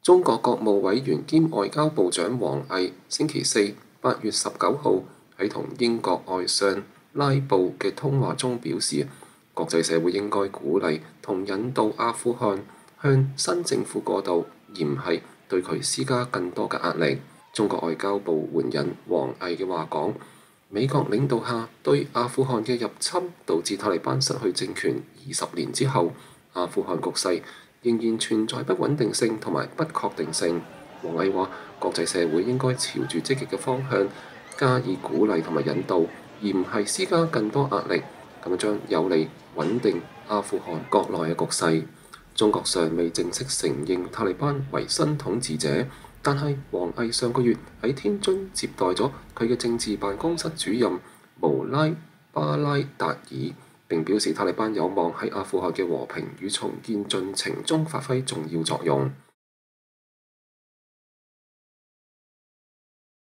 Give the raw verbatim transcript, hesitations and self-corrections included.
中國國務委員兼外交部長王毅星期四八月十九號喺同英國外相拉布嘅通話中表示，國際社會應該鼓勵同引導阿富汗向新政府過渡，而唔係對佢施加更多嘅壓力。中國外交部援引王毅嘅話講，美國領導下對阿富汗嘅入侵，導致塔利班失去政權二十年之後，阿富汗局勢仍然存在不穩定性同埋不確定性。王毅話：國際社會應該朝住積極嘅方向加以鼓勵同埋引導，而唔係施加更多壓力，咁樣將有利穩定阿富汗國內嘅局勢。中國尚未正式承認塔利班為新統治者，但係王毅上個月喺天津接待咗佢嘅政治辦公室主任穆拉巴拉達爾，並表示塔利班有望喺阿富汗嘅和平與重建進程中發揮重要作用。